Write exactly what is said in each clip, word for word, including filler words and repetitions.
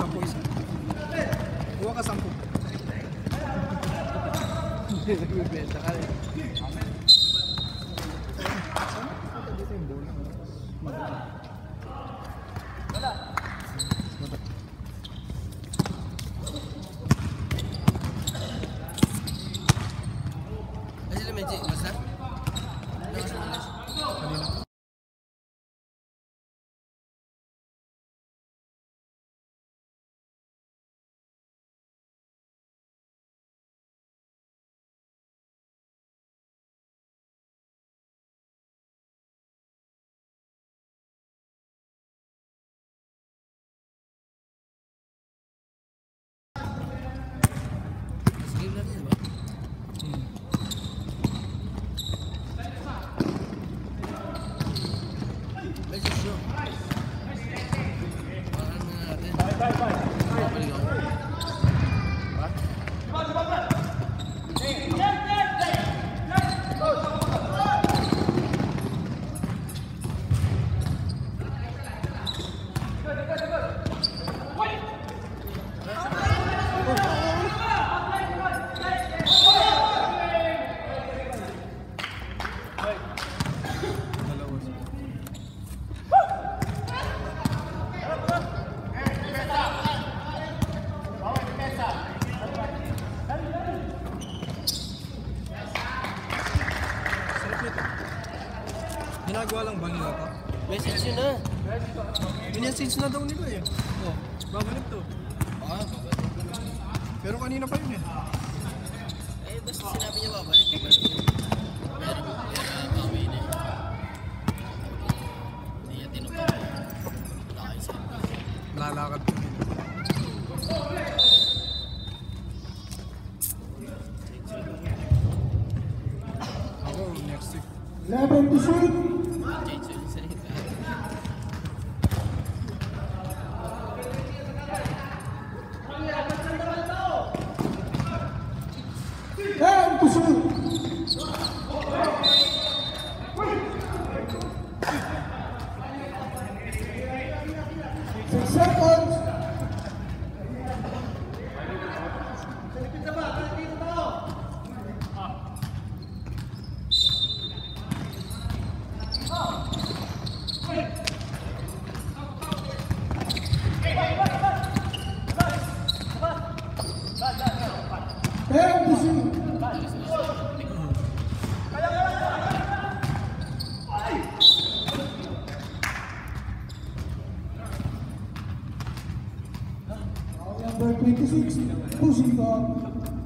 sampu isa. Kuha ka sampu. Hindi, nagbibenta ka rin. Ginagawa lang ba nila ito? Message yun na. Minessage na daw nila eh. Oh, babalik to. Ah, babalik. Pero kanina pa yun eh. Eh, basta sinabi niya babalik. Meron, meron, bawi na eh. Hindi niya tinupang. Wala kayo sa iba. Lalakad ko din. Ako, next week. eleven to shoot. Change yun sa iba. ten to shoot. Six seconds. ten to shoot. Number twenty-six, pushing guard.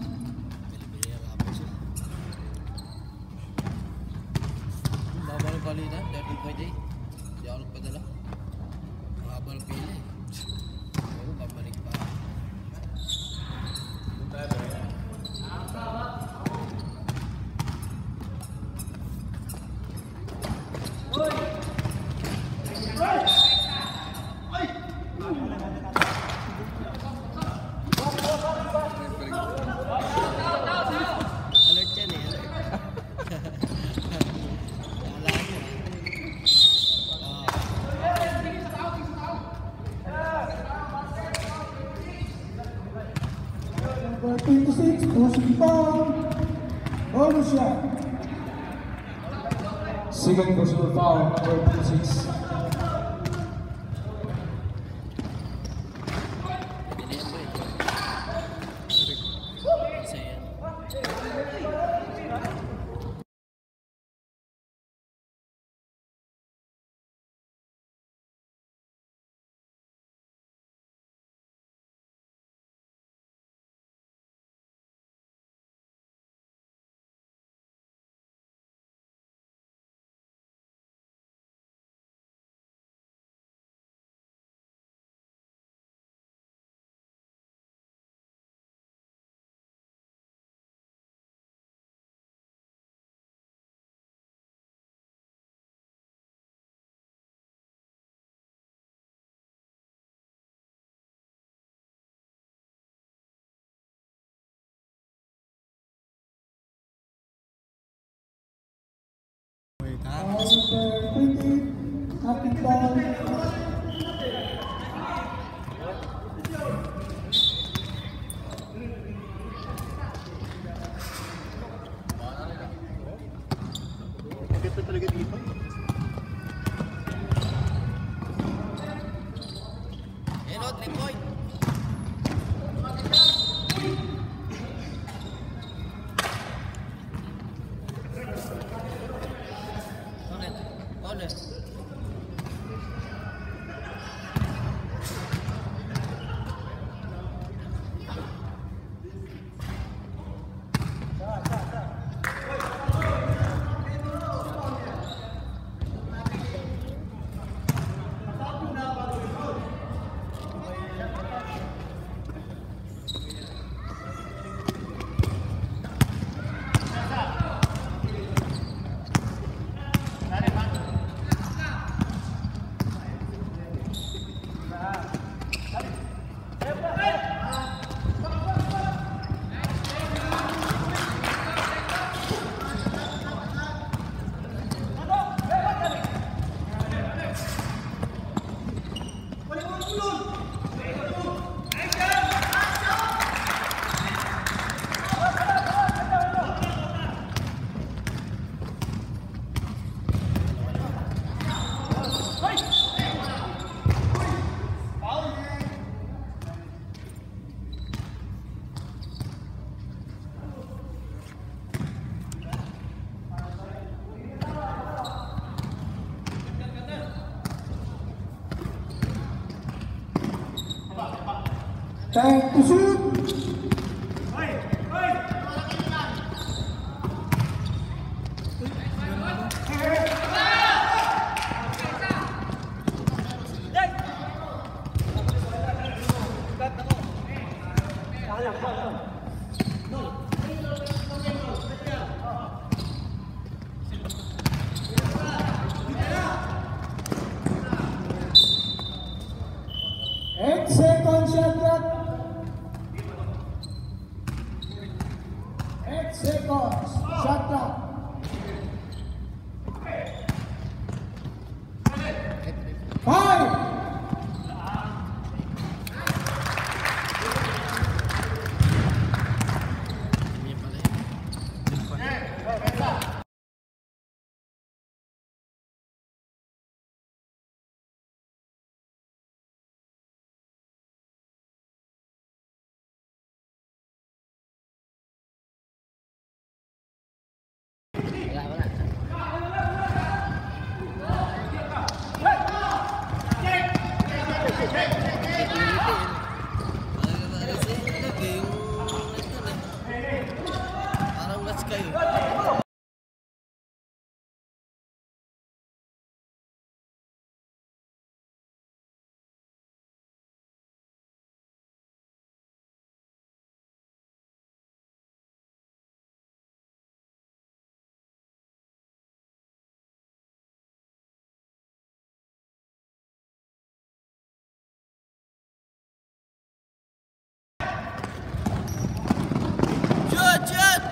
Babalik palitan, thirty point eight. Hindi ako nagpadala. Mahaba ng pila eh. Oo, babalik pa. Alert yan eh, alert. Wala niya. Number twenty-six, pushing foul. Bonus shot. Second personal foul, number twenty-six. Time to shoot. Eight seconds shot clock. Eight seconds shot clock. Five. Ini pala. Wala, wala. Parang gas kayo. Shoot, shoot!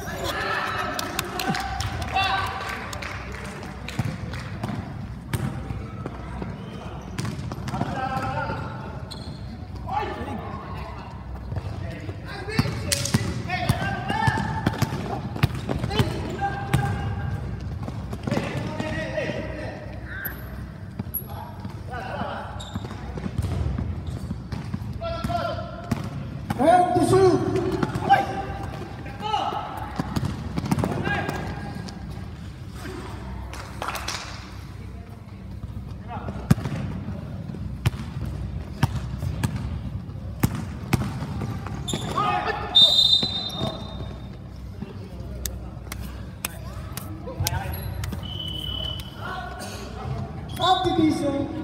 Time to shoot. Subdivision.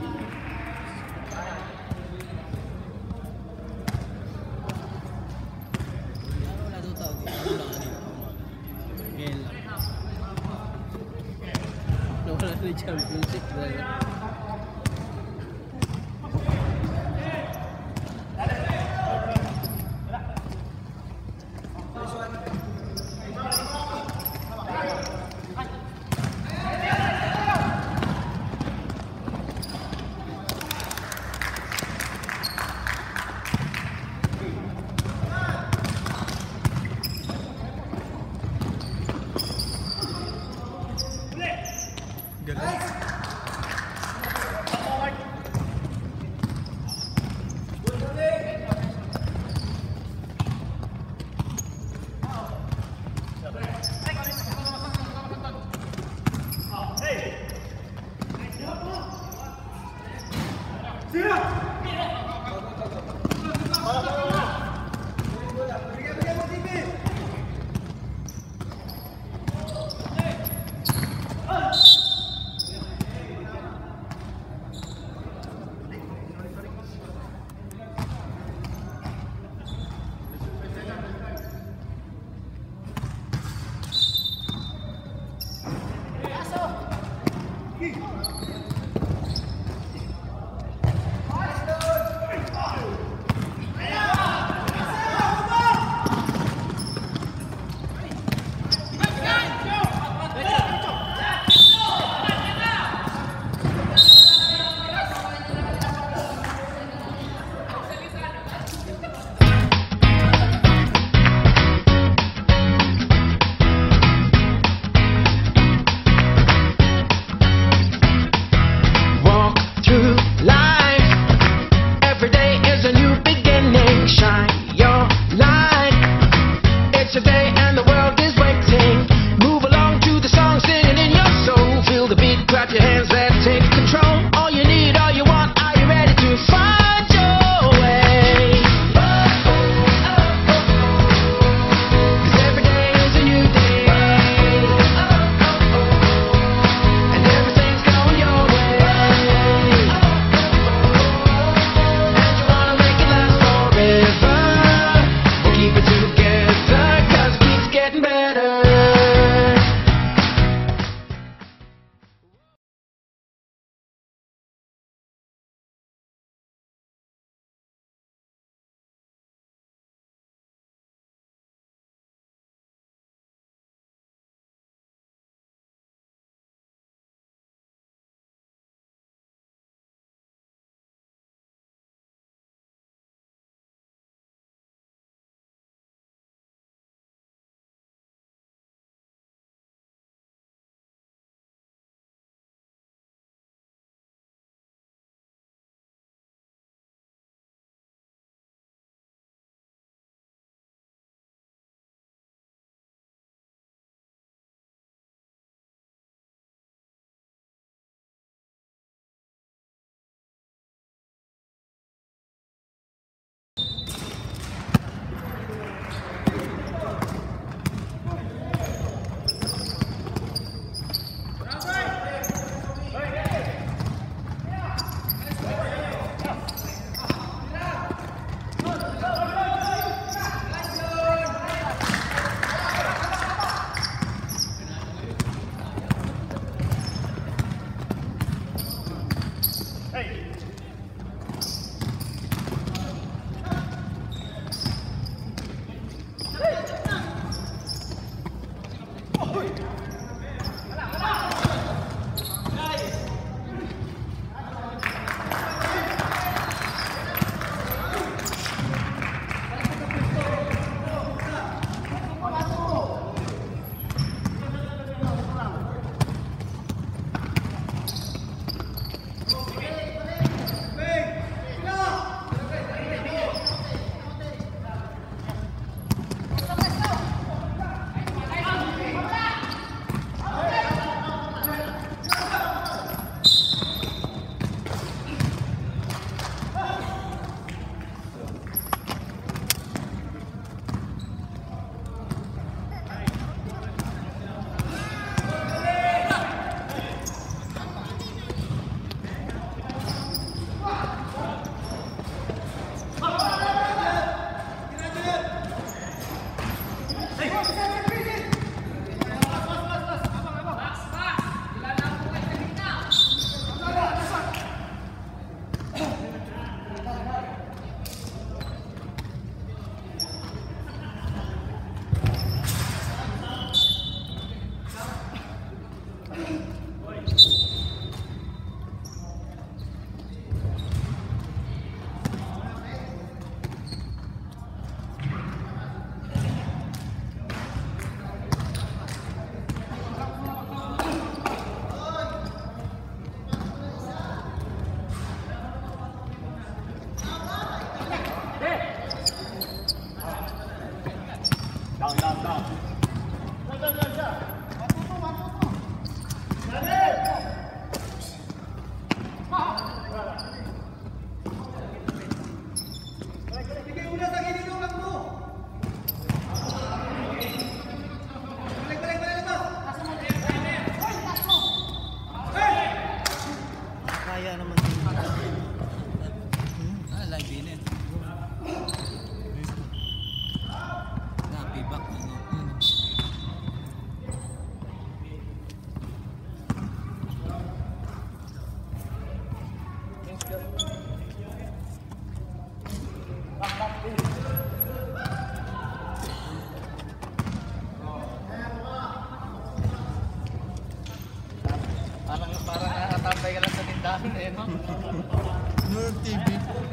Nerve T V.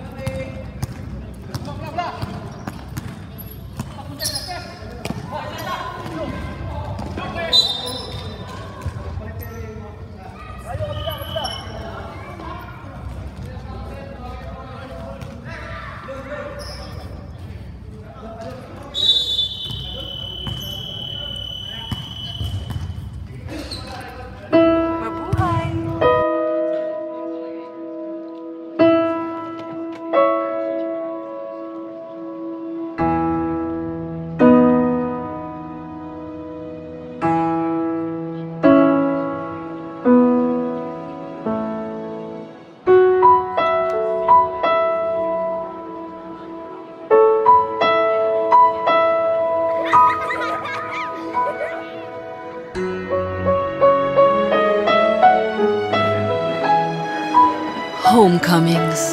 Homecomings,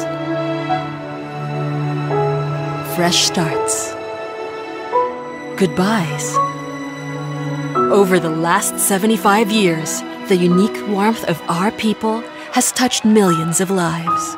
fresh starts, goodbyes. Over the last seventy-five years, the unique warmth of our people has touched millions of lives.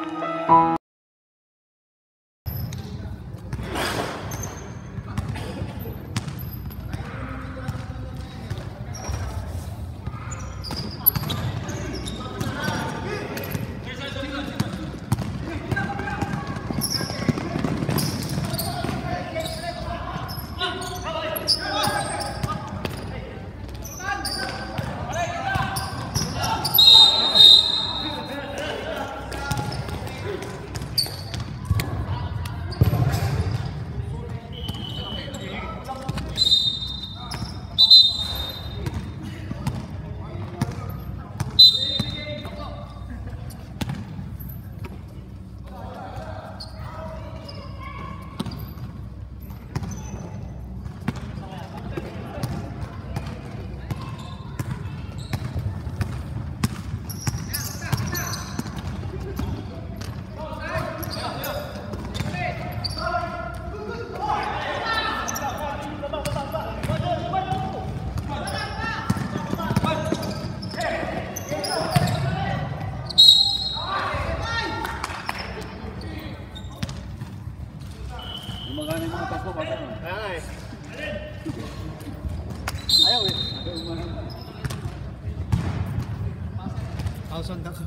Gumagana yung mga pasko, basta. Kaya nga eh. Ayaw eh. Thousand ako.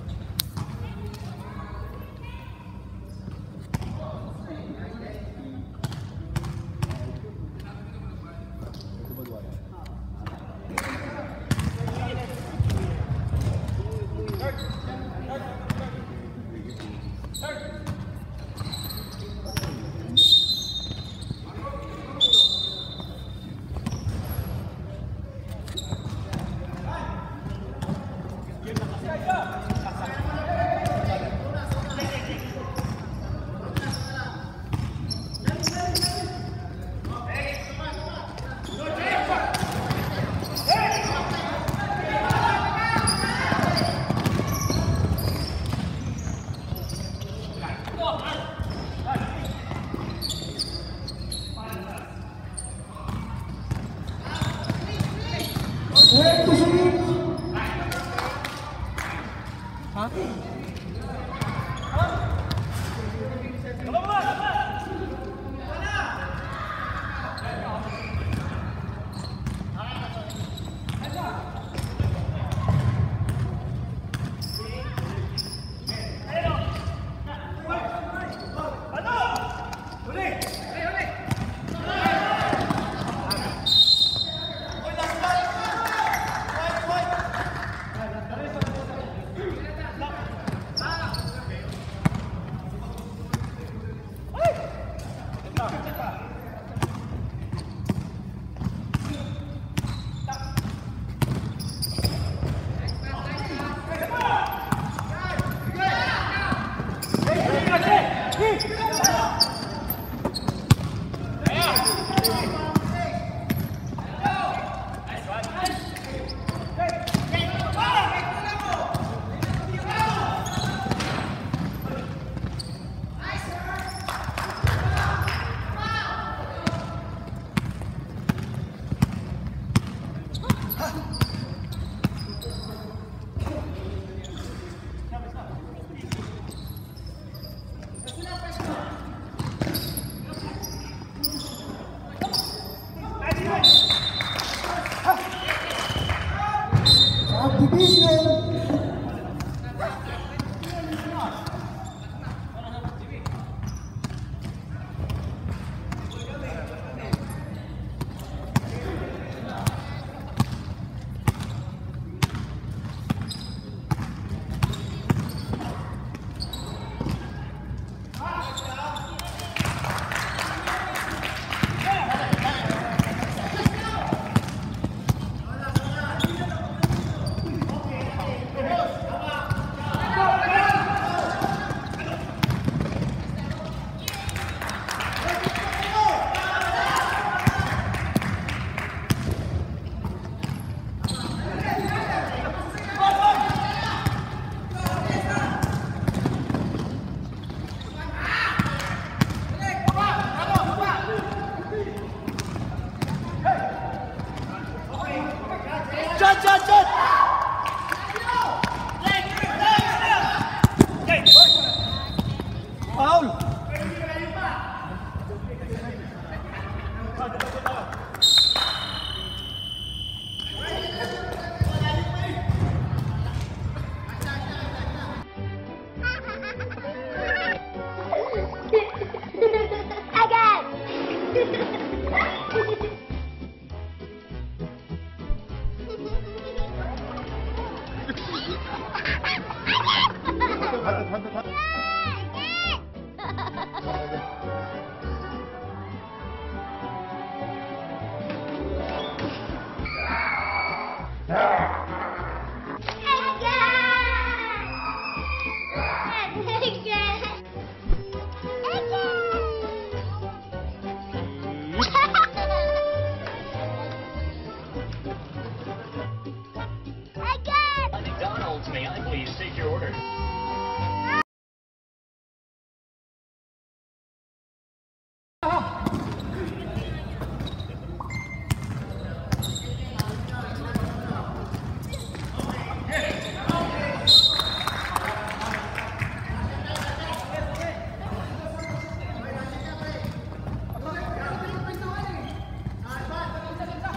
May I please take your order?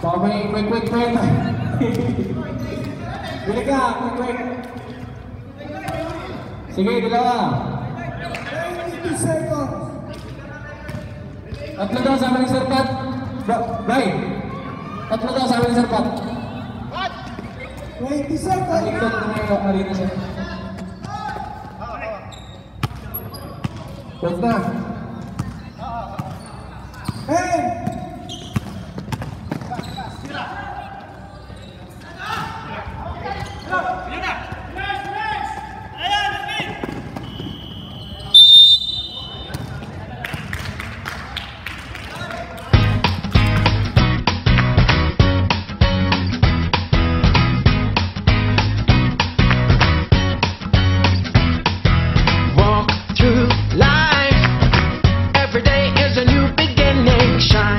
Baka may quick, quick, quick. Bili ka, quick, quick. Sige, dalawa. twenty seconds. Tatlo daw sa amin, Sir Pat. Bye. Tatlo daw sa amin, Sir Pat. twenty seconds. Ikot na yung arena siya. Pwede na. ten. Walk through life. Every day is a new beginning. Shine.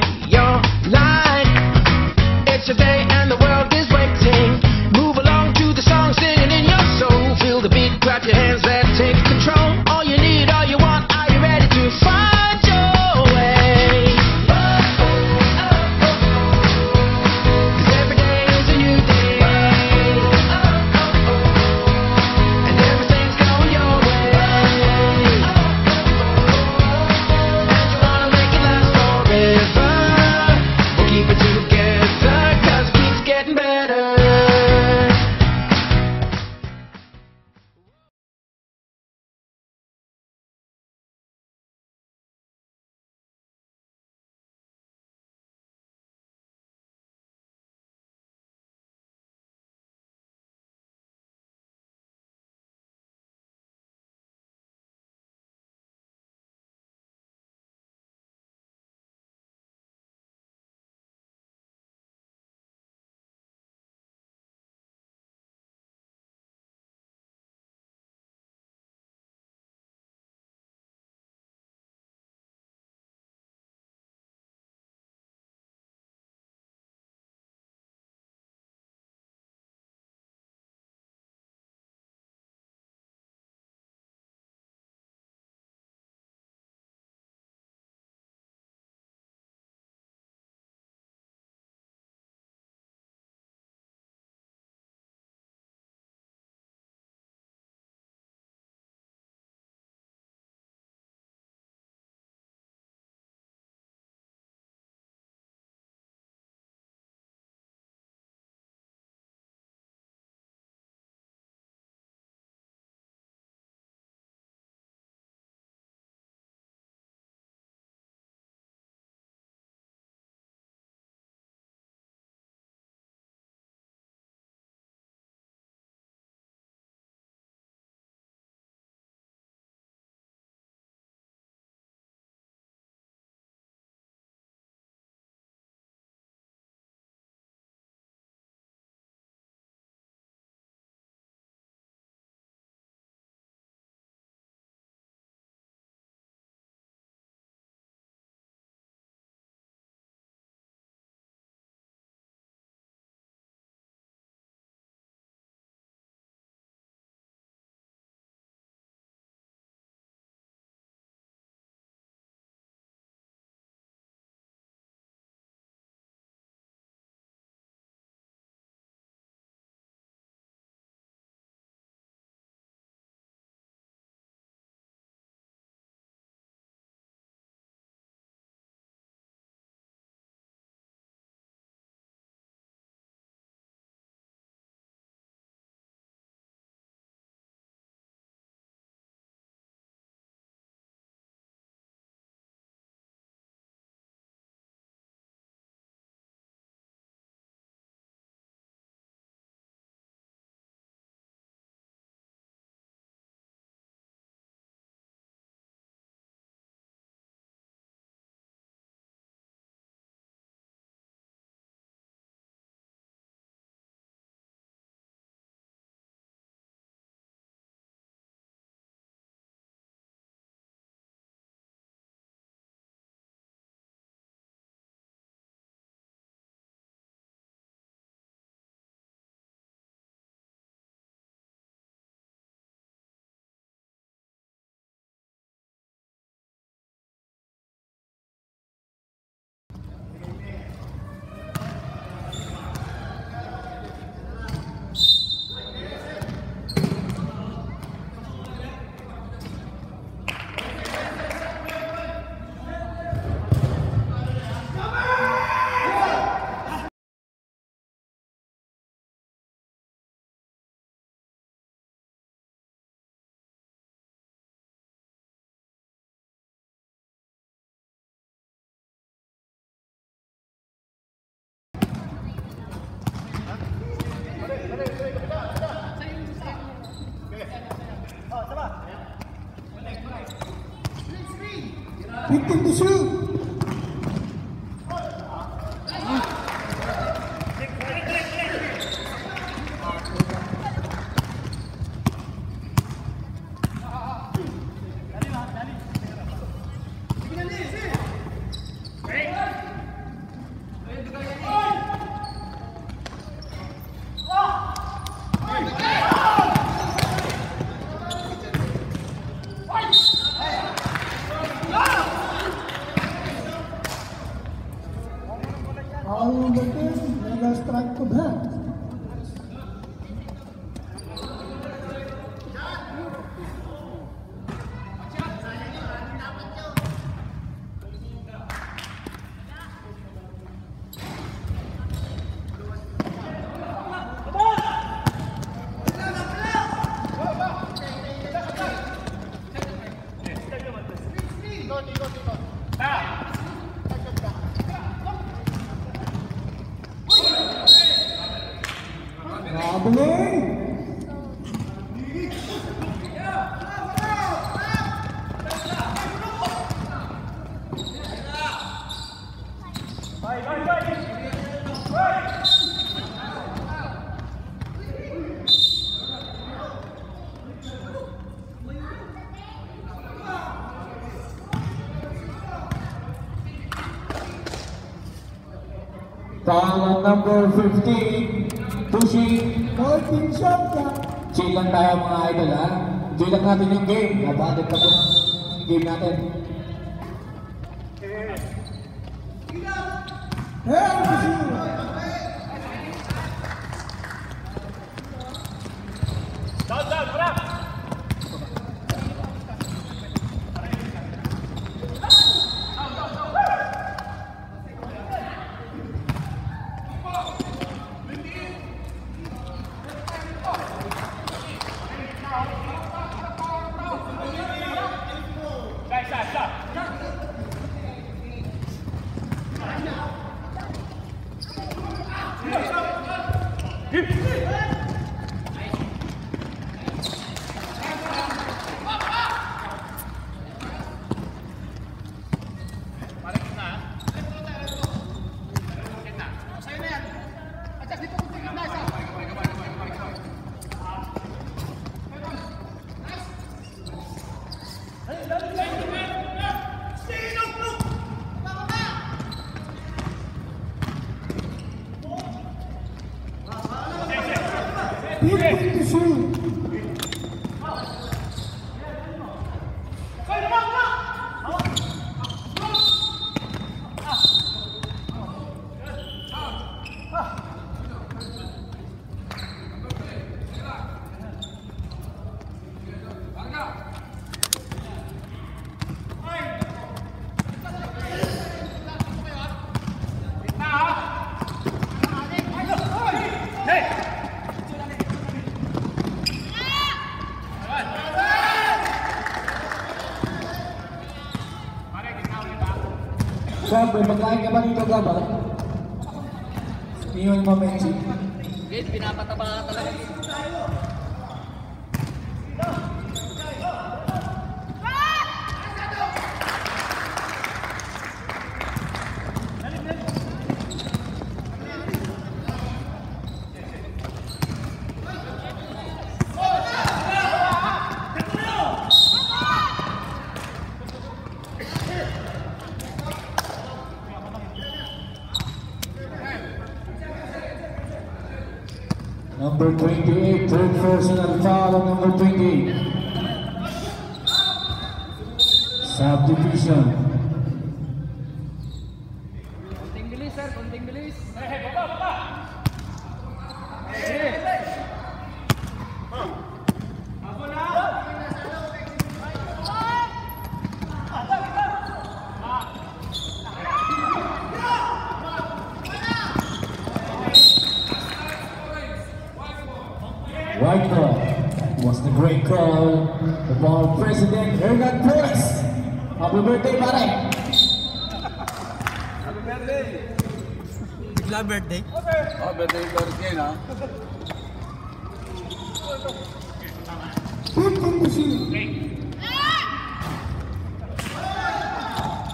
fifteen to shoot. All the team, mega strike to back. Traveling. Foul number fifteen, pushing. fourteen shot clock. Chill lang tayo mga idol ha. Enjoy lang natin yung game. Nabalit pa po yung game natin. Hell to shoot. Down, down, brak! Guys, stop, stop! fifteen to shoot. Gab, may pagkain ka ba dito, Gab? Iyon mo, Menchi. Gate, pinapataba ka talaga. Number twenty-eight, third personal foul on number twenty-eight. Subdivision. Konting bilis, sir. Konting bilis. Hey, hey, baba, baba! White ball was the great call of our President Hernan Perez. Happy birthday, pare! Bigla birthday. Oh, birthday birthday na. fifteen to shoot.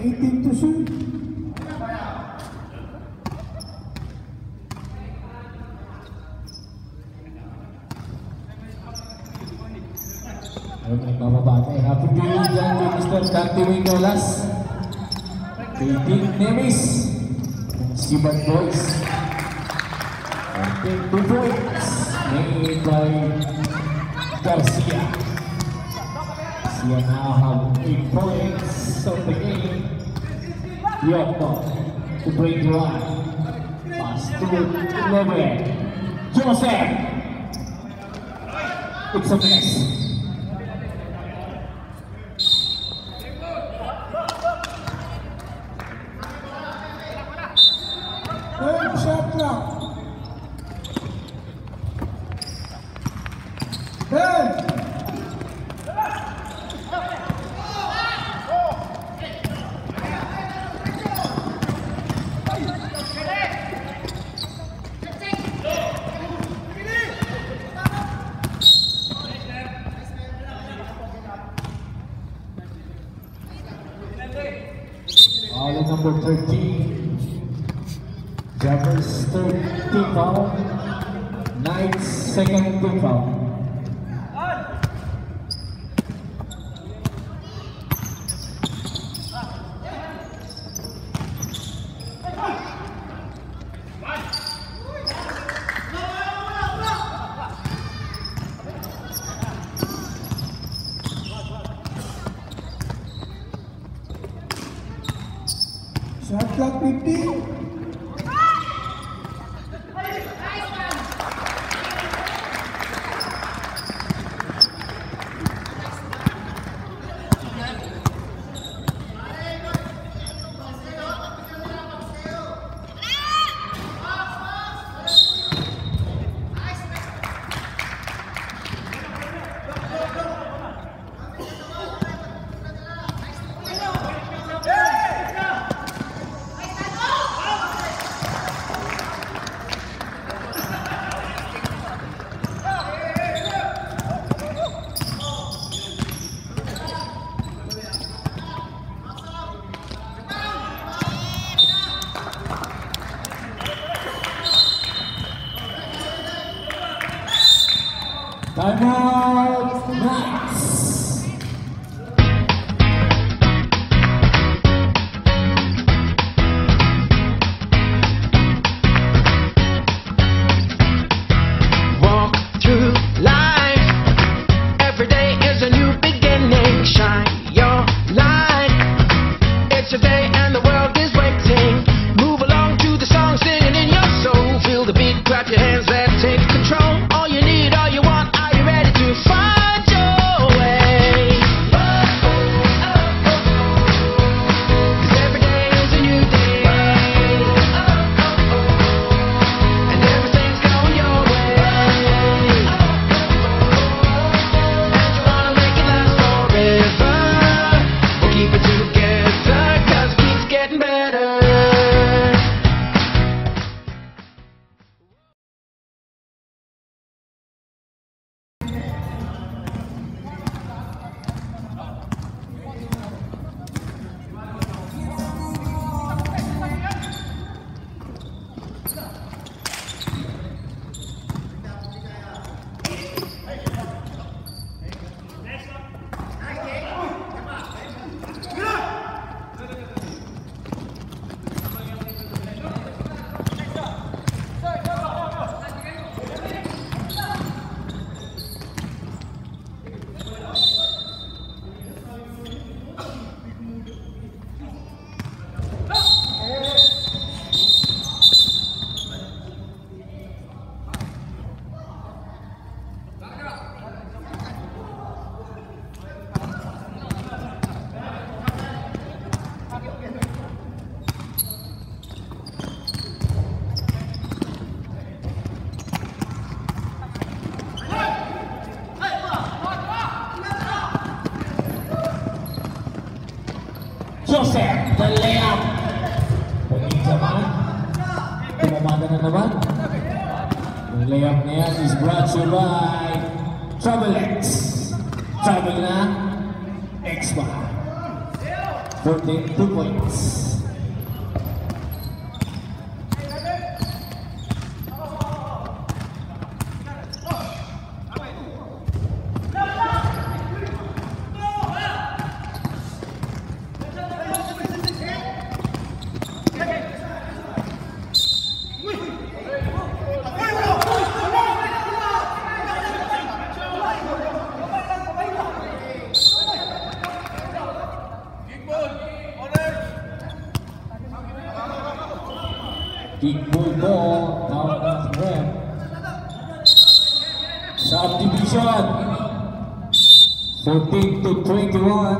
eighteen to shoot. Ayun, nagmamabate. Happy viewing dyan kay Mister Dante Wingolas. Kay Team Nemis. Sibat Boys. And Team two points. Made by Garcia. Garcia now have eight points of the game. Yoko to break the line. Pass to eleven. Joseph. It's a miss. Third shot clock. Ten. Foul number thirteen. Jeffers third team foul. Knight's second team foul. Shot clock fifteen. Timeout, Knights. Walk through life. Every day is a new beginning. Shine your light. It's a day and the world is waiting. Move along to the song, singing in your soul. Feel the beat, clap your hands, let's take control. All you need, all you want, are you ready to find your way? Cause every day is a new day. And everything's going your way. And you wanna make it last forever. We'll keep it together, cause it keeps getting better. Joseph, the layup. Paging naman. Tumamada na naman. The layup na yan is brought to you by Trouble X. Trouble na X-Bar. fourteen, two points. Kickball ball down at the rim. Subdivision. fourteen to twenty-one.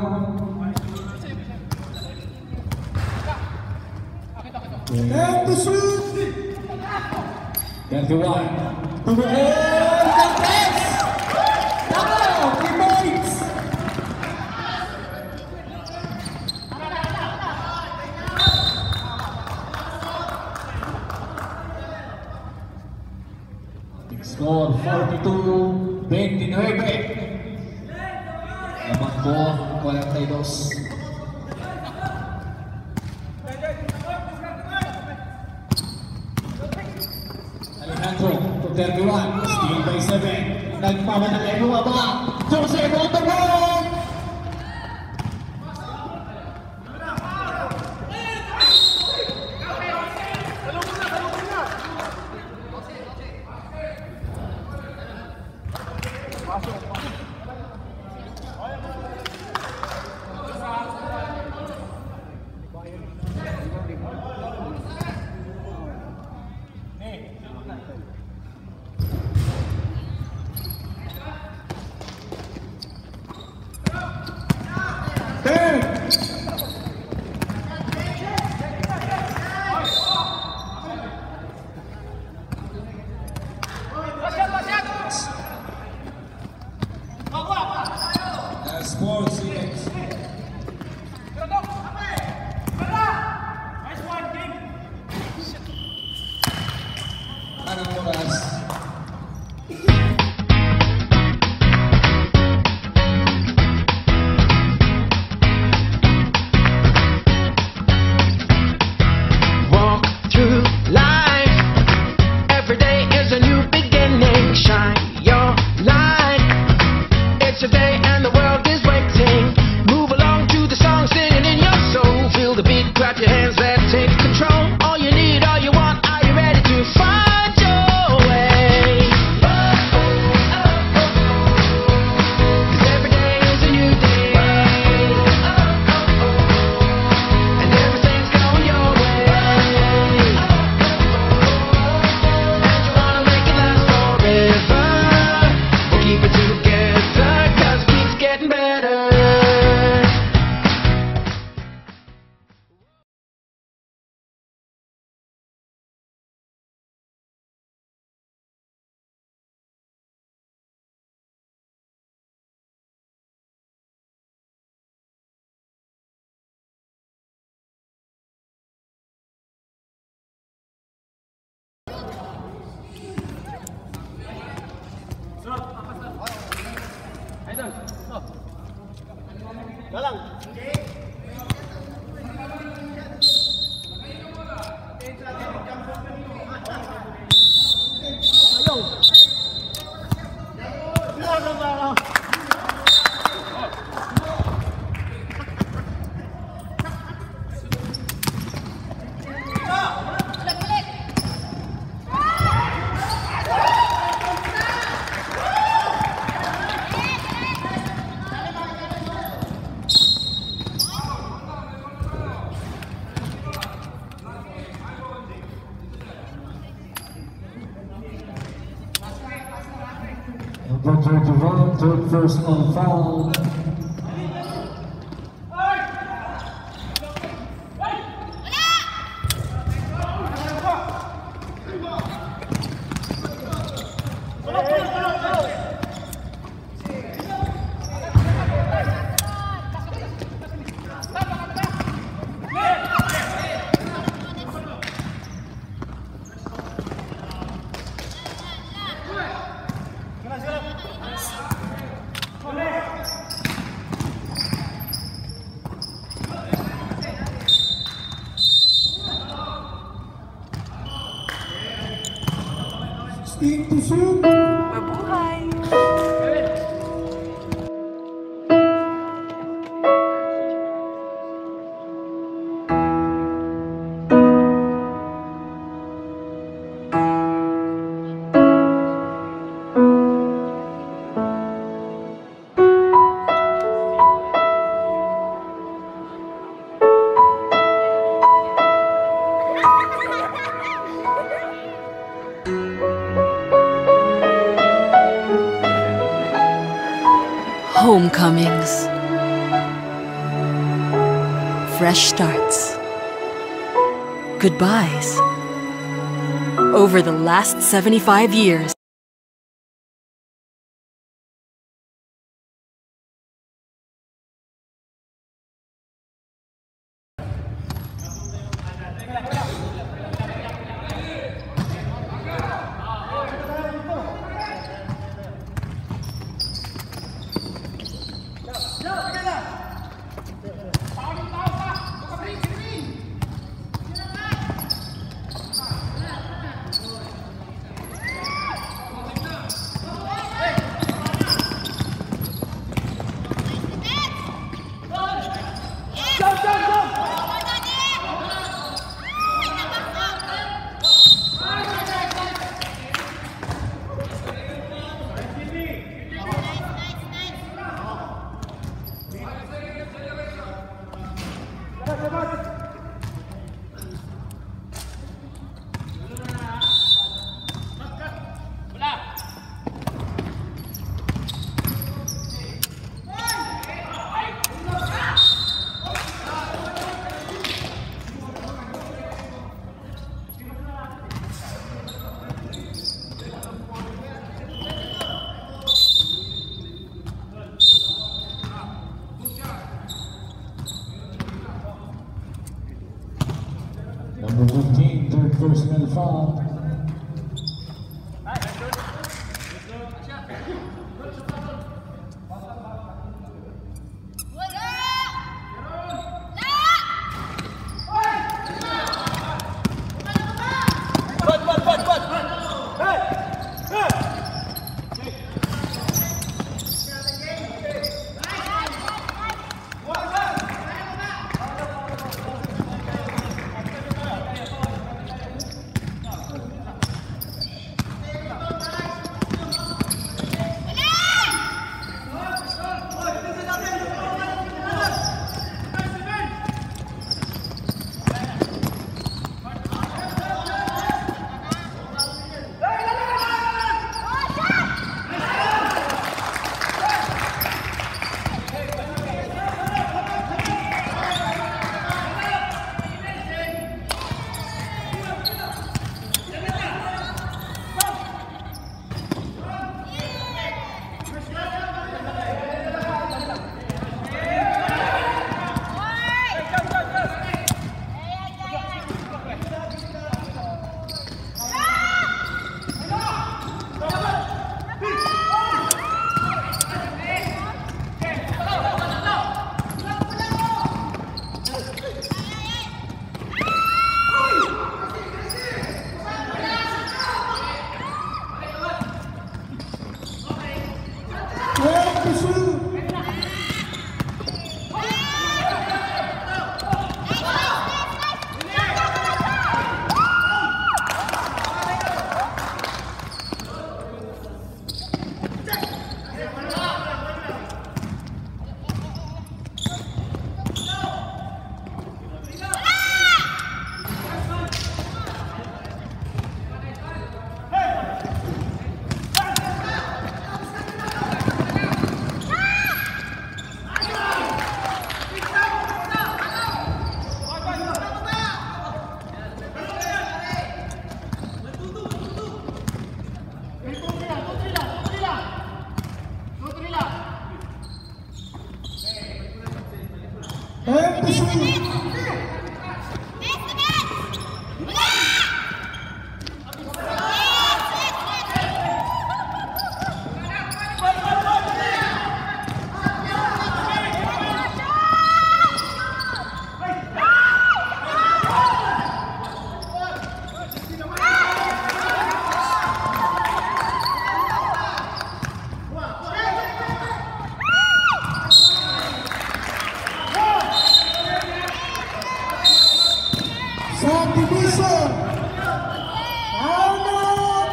And the shoot! thirty-one. To the end. Contest! Now, three points. Score forty-two twenty-nine. Lamang po forty-two. Alejandro to thirty-one. Steal by seven. Nagpamadali mo ba? Jose Montalban! Sports events. Anong oras? Walk through life. Every day is a new beginning. Shine your light. It's a day and the world is waiting. Move along to the song, singing in your soul. Feel the beat, clap your hands, let's take control. All you need, all you want, are you ready to find your way? Oh, oh, oh, oh. 'Cause every day is a new day. Oh, oh, oh. And everything's going your way. Oh, oh, oh. And you wanna make it last forever. We'll keep it together, 'cause it keeps getting better. Number thirty-one, third personal foul. Stick to shoot. Mabuhay! Homecomings. Fresh starts. Goodbyes. Over the last seventy-five years, Number fifteen, third personal foul. division. Ano?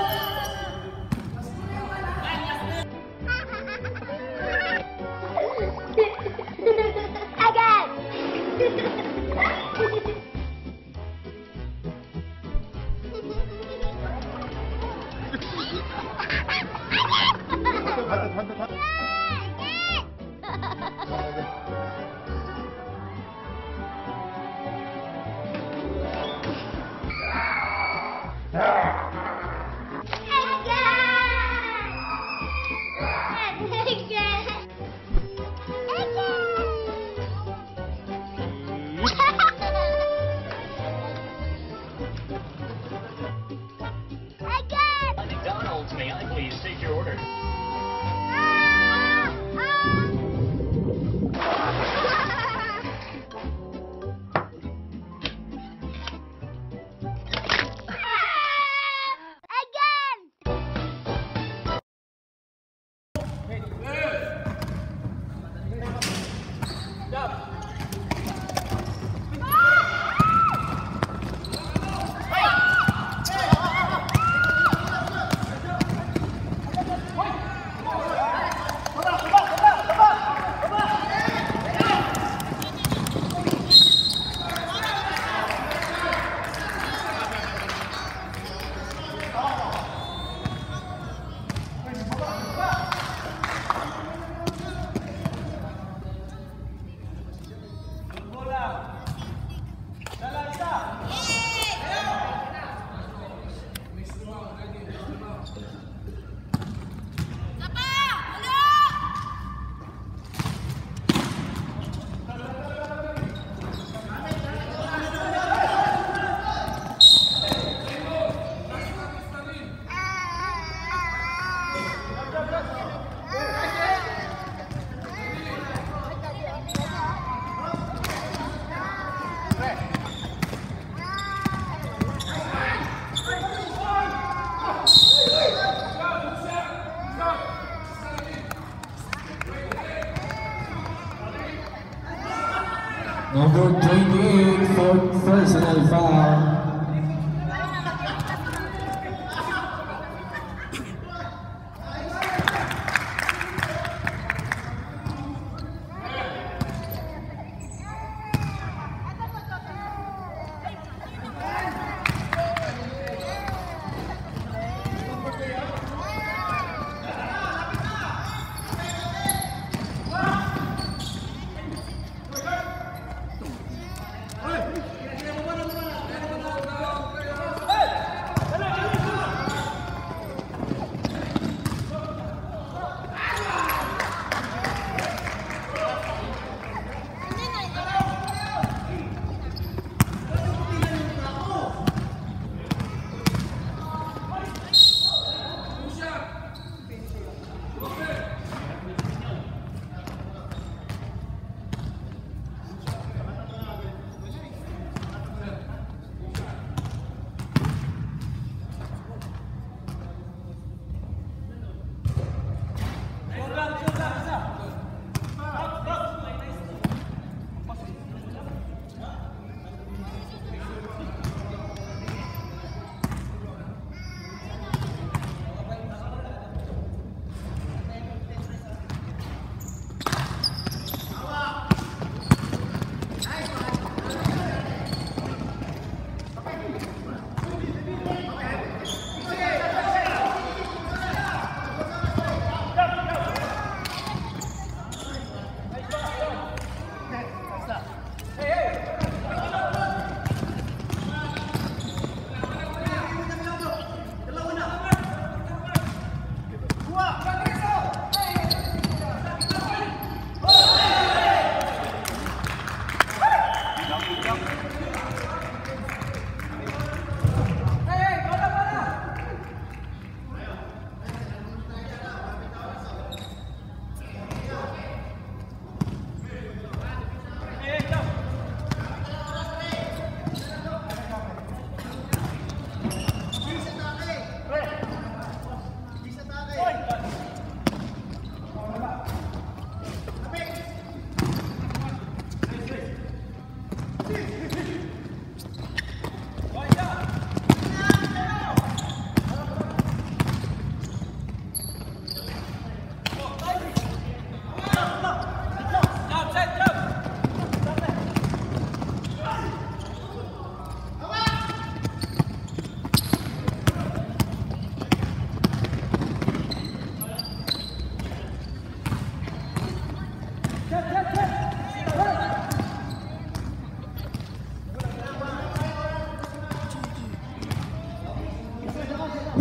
McDonald's, may I please take your order? Number twenty-eight, fourth personal foul.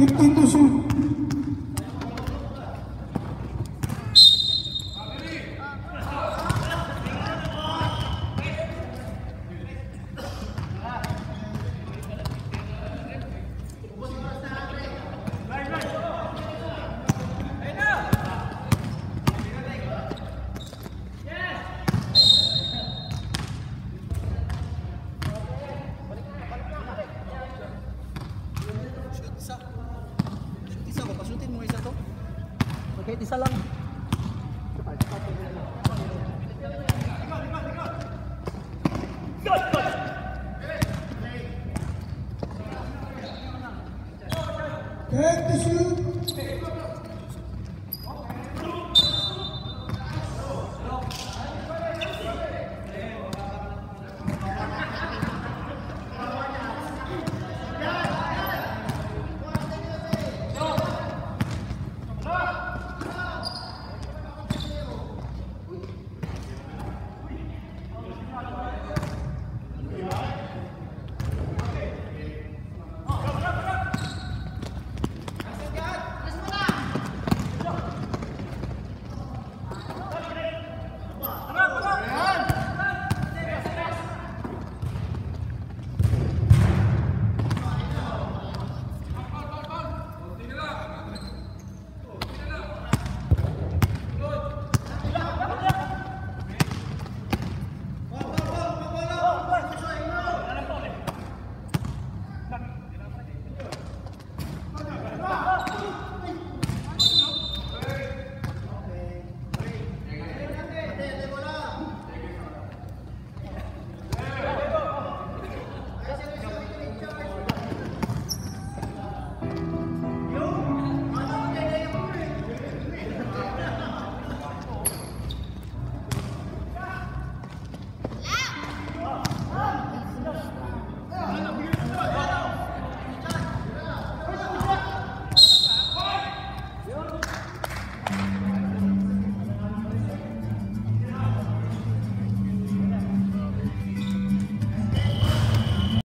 fifteen to shoot. Shoot isa. Shoot isa ko. Pasutin mo isa to. Okay, isa lang.